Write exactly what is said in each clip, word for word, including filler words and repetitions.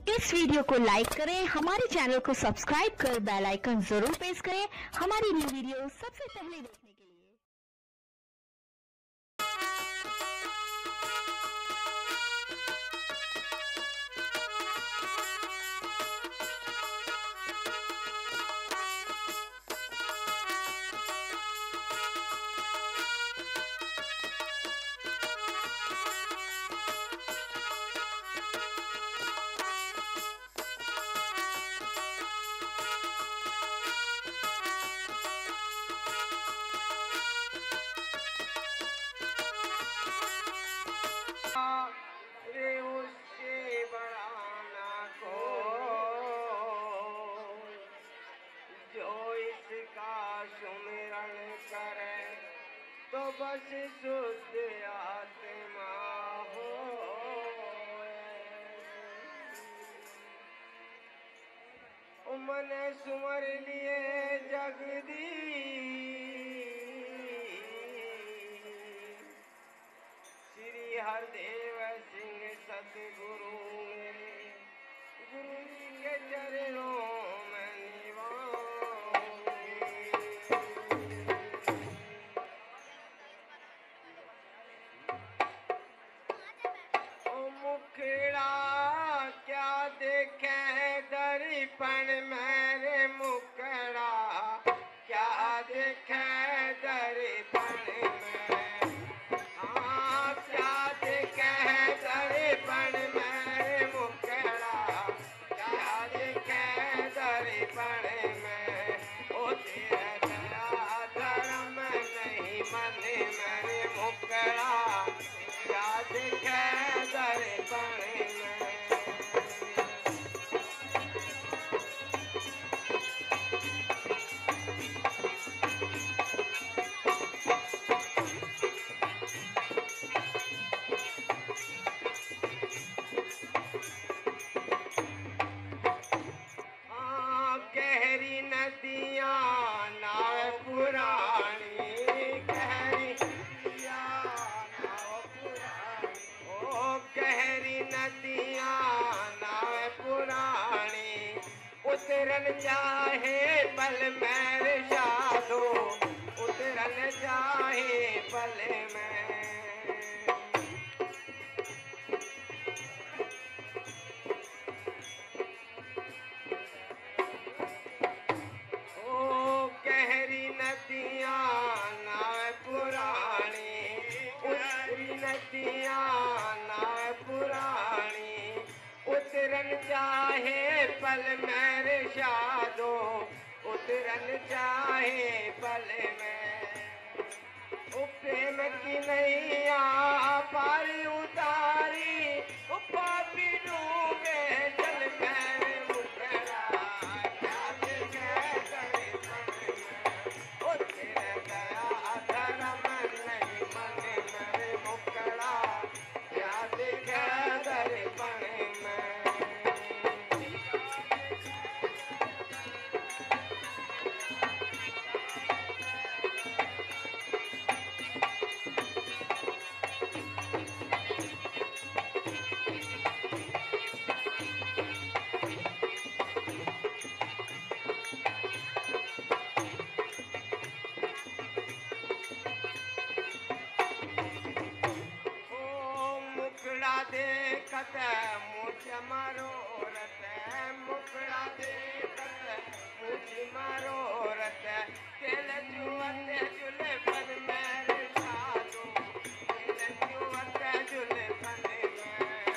इस वीडियो को लाइक करें, हमारे चैनल को सब्सक्राइब कर बेल आइकन जरूर प्रेस करें हमारी न्यू वीडियो सबसे पहले देखने के लिए। सुमिरन करे तो बस शुद्ध आत्मा हो। मन सुमर लिए जगदीश श्री हरदेव सिंह सतगुरु मेरे गुरु जी के चरणों में निवास। मुखड़ा क्या देखे दर्पण मेरे मुखड़ा क्या देखे दर्पण में। हाँ क्या देखे दर्पण मेरे मुखड़ा क्या देखे दर्पण में। ओ तेरा दया धर्म नहीं मन मेरे मुखड़ा क्या देखे दर्पण में। हाँ गहरी नदियाँ नाव पुरानी गहरी नदियाँ नाव पुरानी। ओ गहरी नदियाँ नाव पुरानी उतरन चाहे पल मेरे साधो उतरन चाहे पल में। गहरी नदियाँ नाव पुरानी उतरी नदियाँ नाव पुरानी उतरन चाहे पल मेरे साधो उतरन चाहे पल में। ओ प्रेम की नैया पार उतारी ओ पापी डूबे जल मेरे मुखड़ा क्या देखे दर्पण में। ओ तेरा दया धर्म नहीं मन मेरे मुखड़ा क्या देखे दर्पण में। मुखड़ा देखत मुझ मारो रत मुखड़ा देखत मुझ मारो रत तेल जुवत जुले पन मेरे साधो तेल जुवत जुले पन में।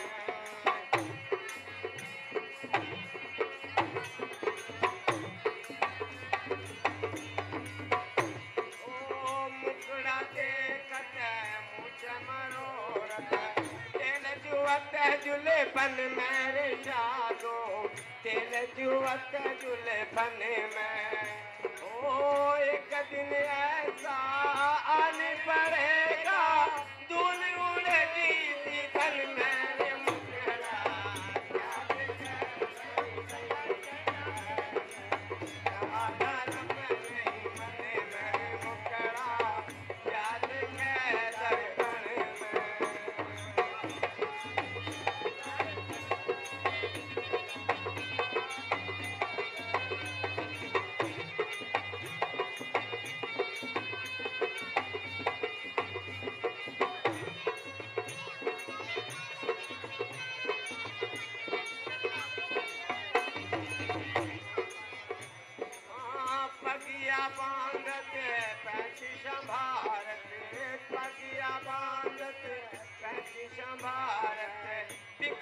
ओ मुखड़ा देखत मुझ मारो रत जुवत जुले पन मेरे साधो तेल जुवत जुले पन में। ओ एक दिन ऐसा आने पड़ेगा दून उड़ेगी थी धन मेरे मुखड़ा क्या देखे धर्म नहीं मन मेरे मुखड़ा क्या देखे दर्पण में।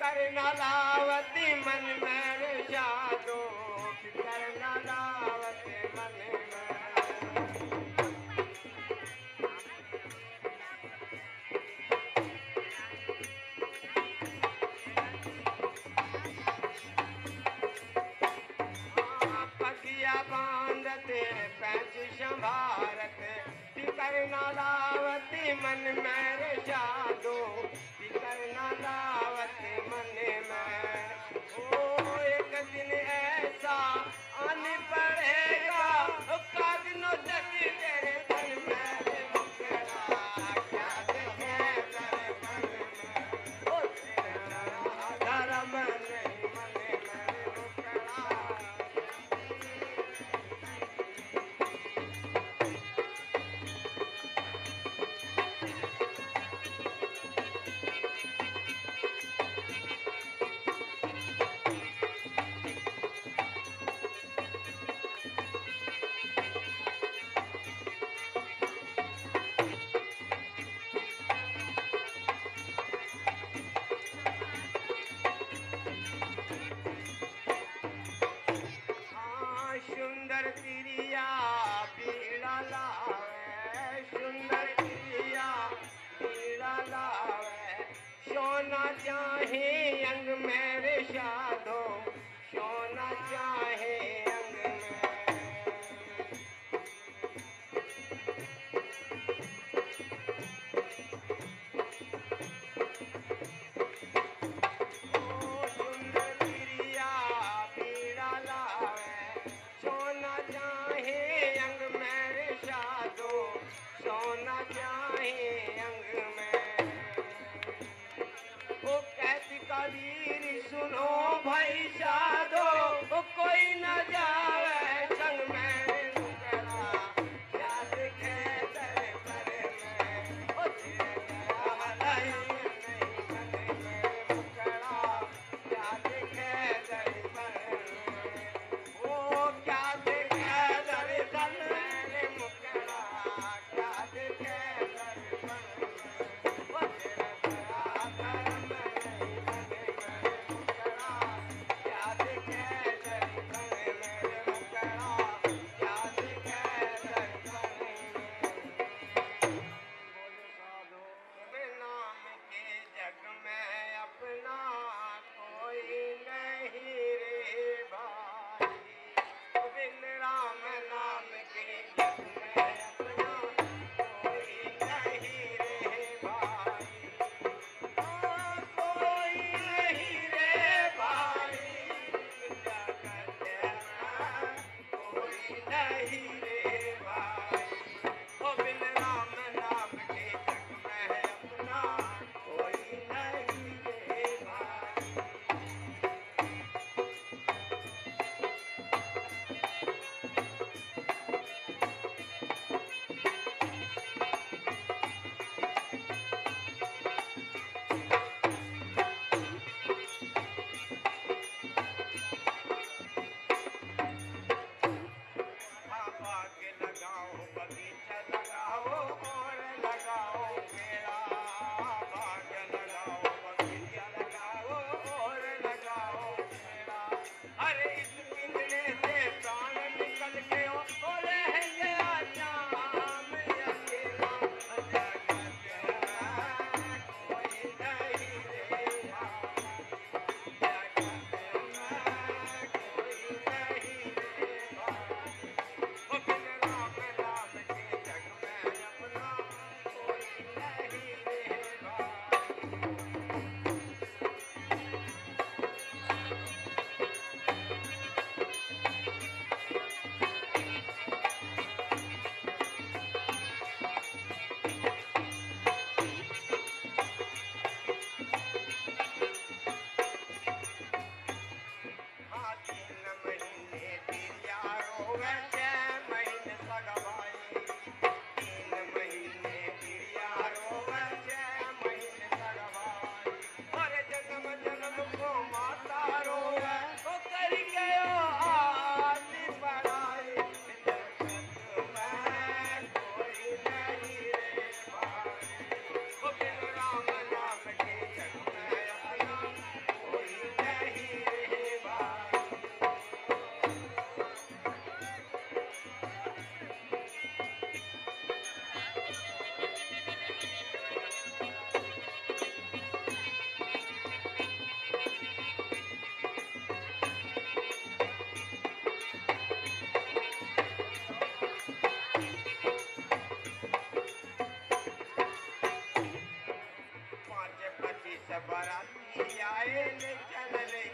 करना लावती मन में शादो करना लावती मन में पगिया बांधते पैच संभारते करना लावती मन में शादो करना लावती मन में ओ एक दिन ऐसा आने पड़ेगा का दिनों तक तेरे मन में मुकरा क्या देखे तेरे मन में ओ तेरा धर्म नहीं मन में मुकरा सुंदर तिरिया पीड़ा लावे सुंदर तिरिया पीड़ा लावे सोना चाहे अंग मेरे शादो सोना चाहे अंग में ओ सुंदर तिरिया पीड़ा लावे सोना चाहे अंग मेरे शादो सोना चाहे अंग में ओ कहती कबीर सुनो भाई शादो ओ कोई न जावे संग मेरे मुकरा याद के तेरे परे में ओ तेरा हलाई नहीं मन में मुकरा याद के तेरे परे में ओ क्या देखे दर्शन मेरे मुकरा क्या देखे दर्शन ओ तेरा धर्म नहीं मन में मुकरा क्या देखे दर्शन मेरे बाराती आए ले चल ले